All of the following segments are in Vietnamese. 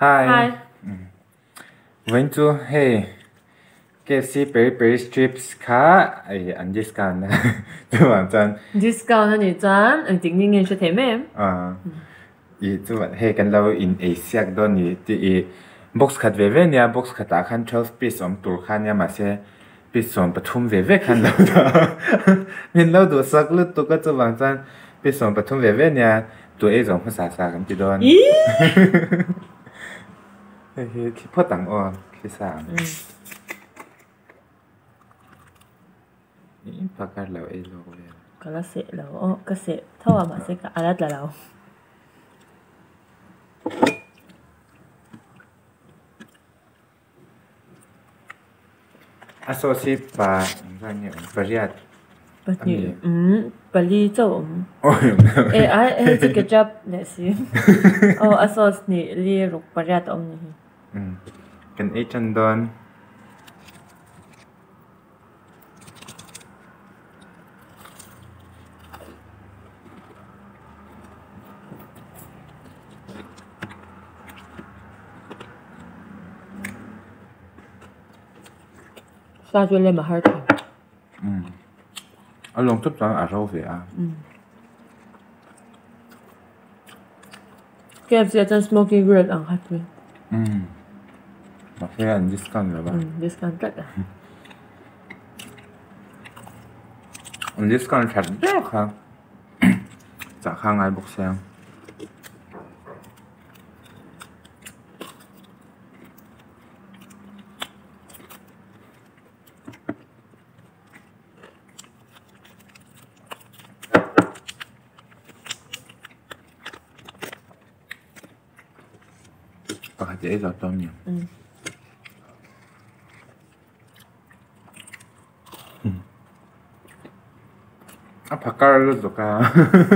Hi. Hi. Going to hey KFC peri strips khá ăn discount nè. Chú bạn chân. Discount là gì chán? Anh tính nghe cho thấy mềm. Chú bạn hey kan lâu in Asia don ni ti box khat ve nia box khat ta khan 12 piece tur khan ya ma se piece pathum ve khan lâu da. Min lâu du sak lut tu ka chú bạn chân piece pathum ve nia tu e jong sa kan ti don. Hey ki phot tang o ki sa. Ini pakar lâu e lo le. Cái là sẽ lâu, cái sẽ thâu mà sẽ cả alát là lâu. Asosi pa ganyo pariat. Bali châu. Ai chỉ cái job này xí. Asos ni li rục bariat ông ni. Kan e chan don. Sao cho lên mà hơi thở. Long chút đó à rau về à. KFC chân smoky grill ang hot way. Mà phải ăn discount rồi ba. Discount rất à. Ăn discount thật đẹp ha. Dạ khang ai bốc sang. Có dễ rồi tôm nhỉ. 바꿔를 줘가.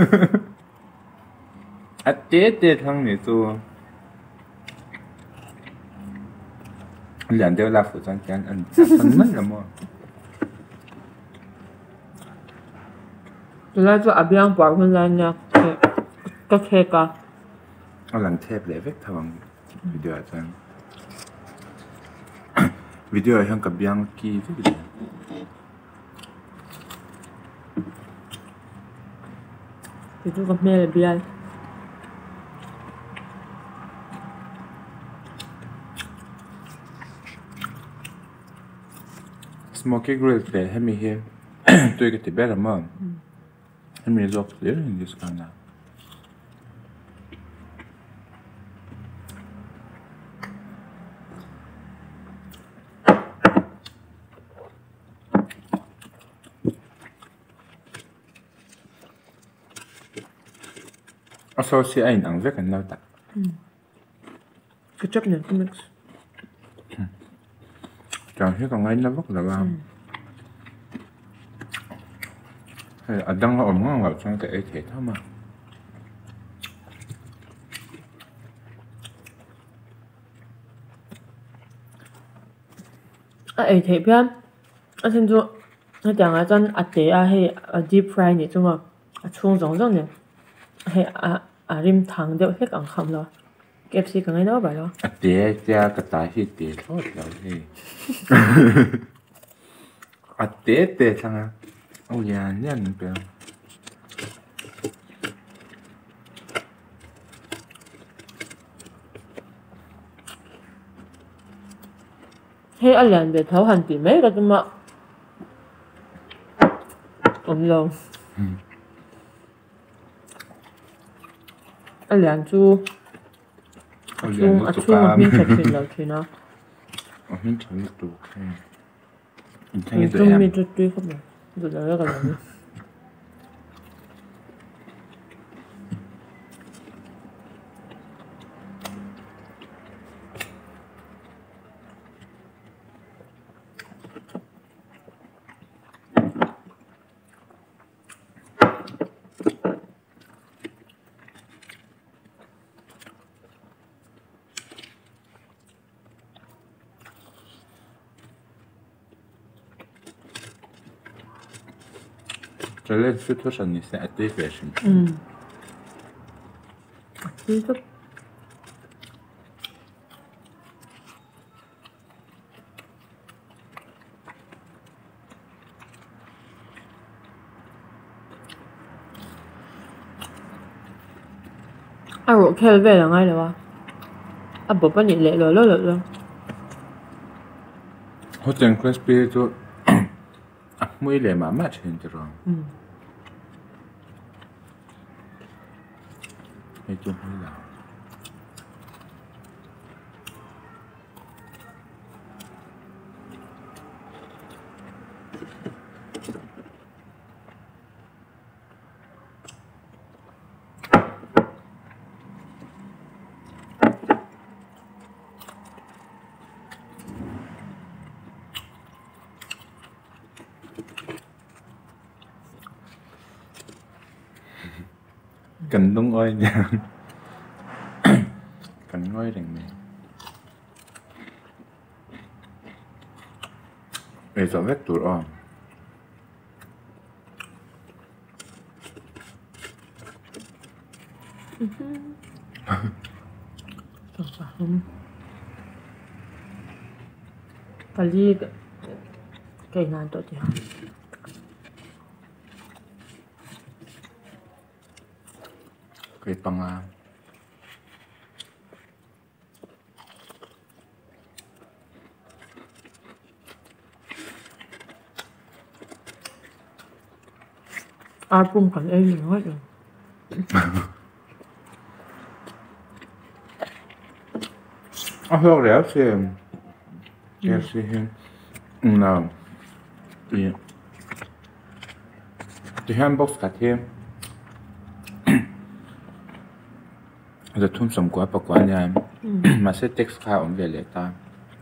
떼汤你做。2라 부장 짠 안. 정말 너무. Tôi cho abiang bảo hơn là nha. Cái khe cả. lần thép lệ vết thằng video 짠. video 형 가비앙 키 video. Thì tôi gặp mẹ là bia. Smoky grill để hay mi he. Tôi cái tiệm bé mà. Hay mi dọc để in this kind nào. Asosi ai nang ve kan lo ta. Cái chấp nhận cái mix. Chọn cái con ngay nó vất là ba. Ở đang ở món ngọt trong cái thể thôi mà. Ấy thế bien. Xin chú. Nó chẳng là chân tế hay deep fry này chung mà. Chung giống giống này. Hay rim thang đều hết càng khăm rồi. KFC càng ngay đó vậy đó. Tế cha cái tài hi tế thôi đâu đi. Tế thằng à. Ôi ya nhân bèo. Hay anh làm về thấu hành tỷ mấy cái mà. Lâu. Anh làm chú. Chung mà mình thật thuyền lâu thuyền đó. Mình chẳng biết đủ. Chung mình chút tuy không được. Rồi là cái này. Trở lên suốt thuốc sẵn sẽ ạc tuyết về xin. Tuyết thức. À rồi kêu về là ngay rồi à bố bạn nhìn lệ rồi luôn hot and crispy cho mỗi lệ mà mát hơn chứ rồi hay chung hơi là cần đúng ơi nha cần ngồi đằng này bây giờ vết tụt on 빨리 cái nan to thì cái băng à album còn em gì hết rồi hör det jag ser no det här en boxkat här det tum som går på kvar mà sẽ text ka om về lệ ta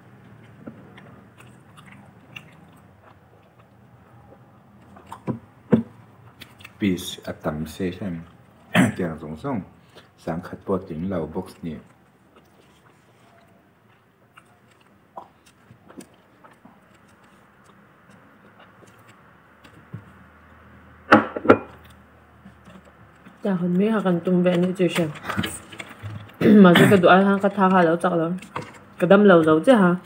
piece at tam se xem tiếng rong rong sáng khát bộ tiếng lầu box nè dạ hôm nay họ cần tung về nữa chứ xem mà cái đồ ăn cái thang hai lâu chắc lắm cái đâm lâu rồi chứ hả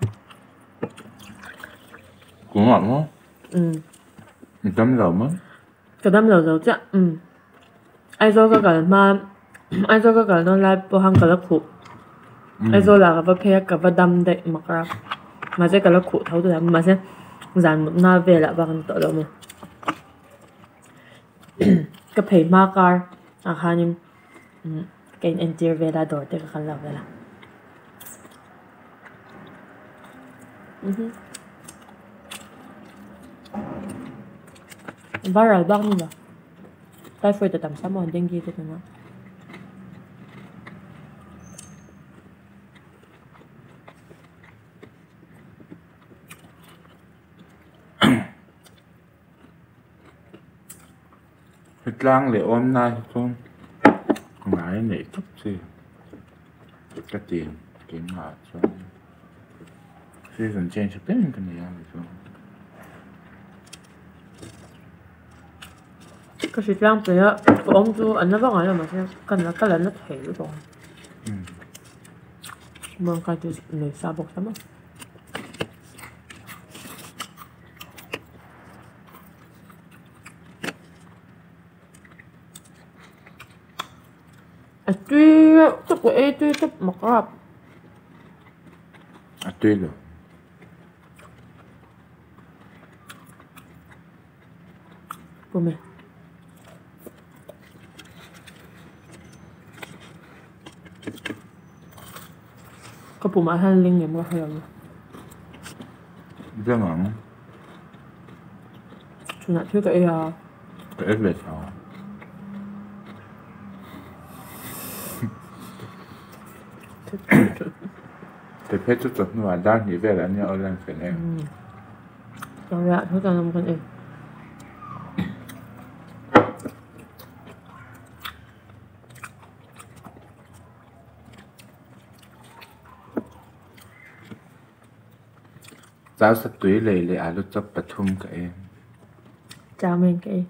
cũng ngon đâm lầu mất cái đâm lâu rồi chứ ai cho cái nó lại bộ hàng cái là khổ ai cho là cái phải cái đâm đấy mà cái là khổ thấu được mà sẽ dàn một na về lại bằng tự đâu mà cái phải mà cái hanim cái interior về là đổi tới cái khăn về là viral bang nila typhoid at tamsa mo dengue dito na thịt lang để ôm nay không ngái nể chút gì cái tiền kiếm lại cho season change bên cái này ăn được cái thịt lang bây giờ có ông chú anh nó bảo là mà xem cái là nó thể rồi mà cái chú người sao bọc lắm tuy chắc của em tuy chắc mặc rạp tuy rồi của mình có bộ máy hành linh nghiệm có hơi không rất ngon chúng ta chưa cái ít về sau cái phết chút chút nữa đang nghĩ về là anh ở đang phải em chẳng ra thôi cho năm con em giáo sắp túi lệ à lúc chấp bật thum cả em chào mình cái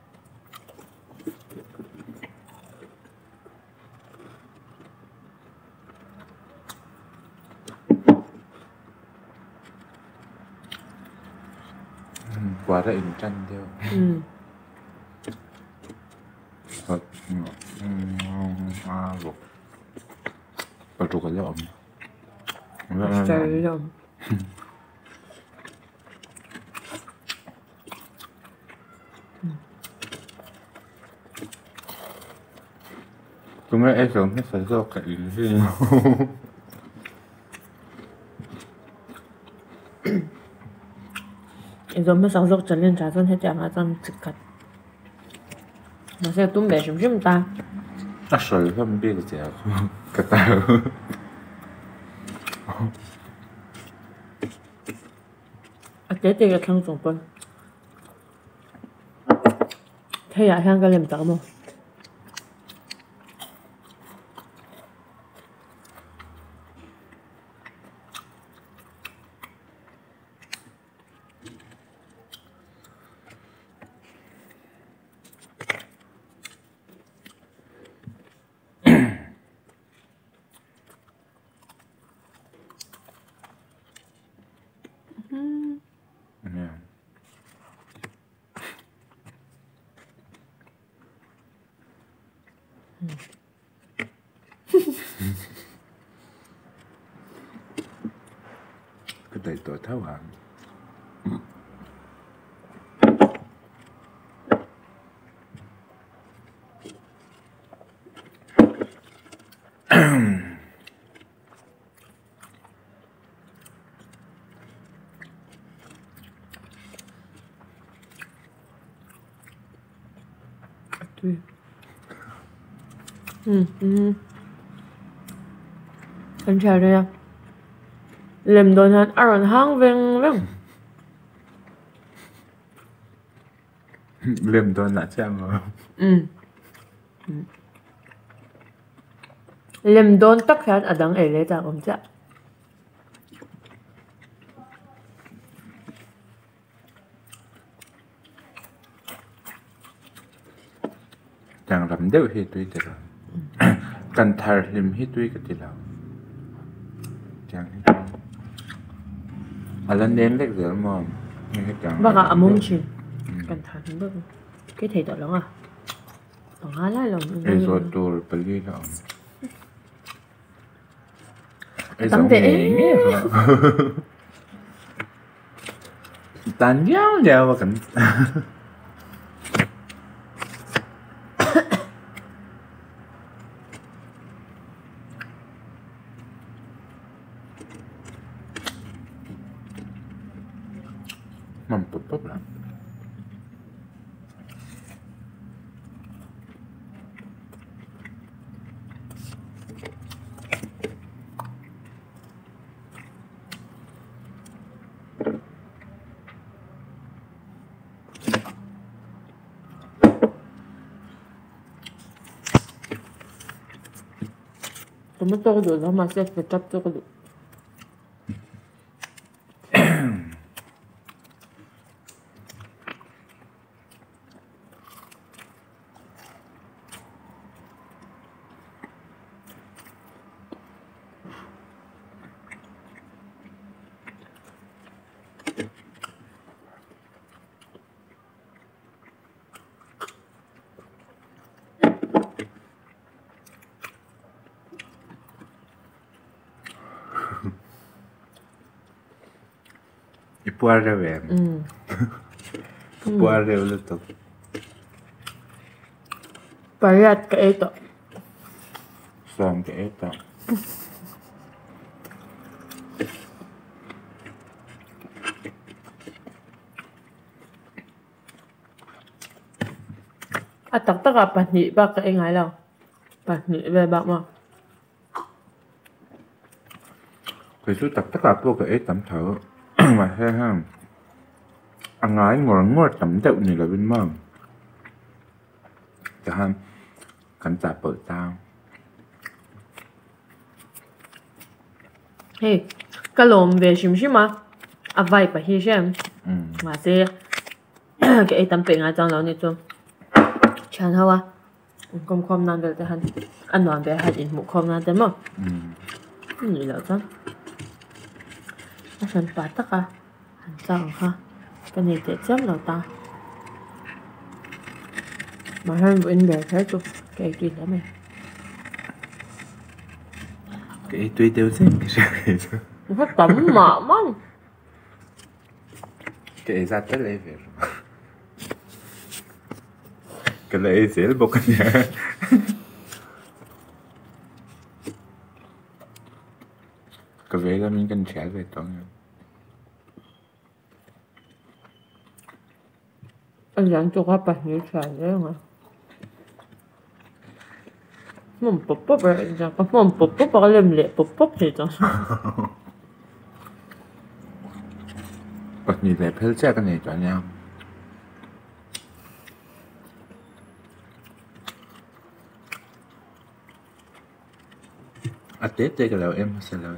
quá ra in tranh theo thật Portugal Australia. Chúng em sống hết phải do cái gì Izo me sang zok chalen cha zon he chang a zon tsikat. Ma se tum be shim ta. À sợi không biết cái gì cái tao A te te la khang zong pon. Thế ya hang ga lem ta mo. Yeah. Cái đầy tuổi thấu hả? Anh chào đây à. Lem don han aron hang veng veng. Liềm tôi là chạm mà Lem don tak khat adang ele ta om cha. chẳng làm đều hết tuy thế rồi cần thar liềm hết tuy cái gì nào chẳng hết à lần đến lấy rửa mà nghe chẳng Baka among chin. Kan than ba. Cái thầy đó long à. Tong ha lai long. ấy rồi tôi beli đi đó ấy Tắm giống để. nghe tan nhau nhau mà cần mắm bắp lắm Tomato do la ma se ketchup to ko. Ipuare về Ipuare ulit to Payat ka ito. Saan ka ito At taka pani ba ka ingay lang. Pani ba ba mo. Thì tôi tập tất cả vô cái tẩm thở mà thế ha ăn nói ngồi tẩm đậu này là bên mông cho ha cảnh tạ bởi tao Hey, ka lom ve shim shima. A vai pa hi shem. Ma se cái tam pe nga chang lo ni chu. Chan hawa. Kom kom nan de han. An wan be ha in mu kom nan de mo. Ni lo chang. A san pa ta ka. Han chang ha. Cái này để chấm là ta mà hơn bên bề thế chụp cái chuyện đó mày cái tuy tiêu sinh cái nó phát tấm mà mong cái ra tới lấy về cái lấy dễ bốc nha cái về là mình cần trẻ về đó nha anh dặn cho các bạn như thế đấy mà mồm bóp bóp rồi giờ có mồm bóp bóp vào lên lệ bóp bóp thì đó bật nhìn lại phải chắc cái này cho nhau à tết đây cái nào em sẽ làm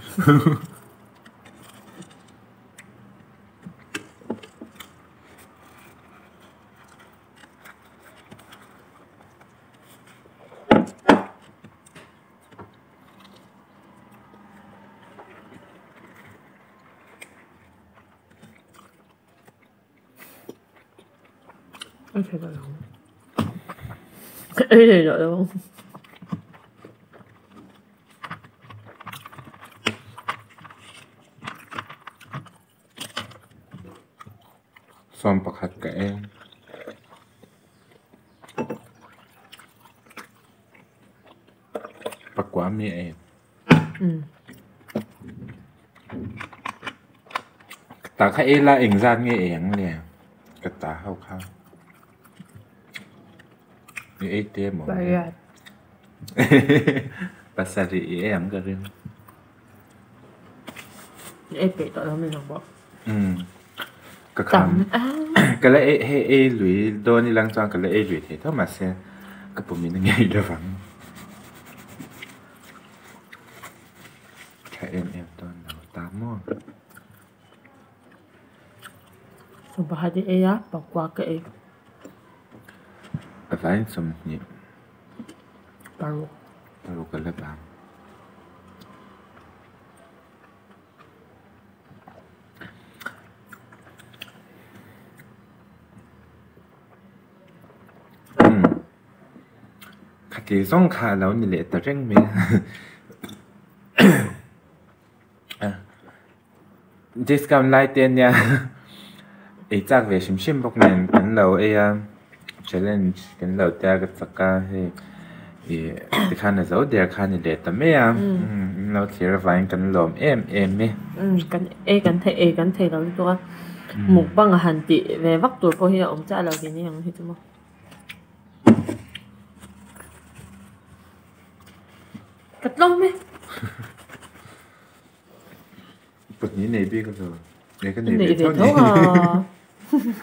anh thấy là ấy thì rồi đúng không xong bạc hạt cái em bạc quá mi em ta khai là ảnh ra nghe ảnh nè cái ta hao khao như ấy tiêm mà vậy pasari em cái riêng ấy bị tội lắm mình không bỏ cái tấm khám cái lẽ ấy lùi đôi như lăng choang cái lẽ ấy lùi thế thôi mà xe cái bụng mình nghe được vắng cái em toàn đầu tám món xong bà hai đi ấy á bỏ qua cái phải xong nhỉ baru baru cái lớp làm cái song khá lâu như lệ tao rèn mình discount lại tiền nha ấy chắc về sim bốc này cái lâu ấy challenge cái lâu ta cái tất cả thì cái khăn này giấu để khăn này để tao mấy lâu thì là vài cái lâu em mấy cái thấy là tôi một bằng hành tỷ về vắt tuổi có hiện ông cha là cái gì hết chứ mà cắt lông mấy bật như này biết cái rồi này cái này này về thôi à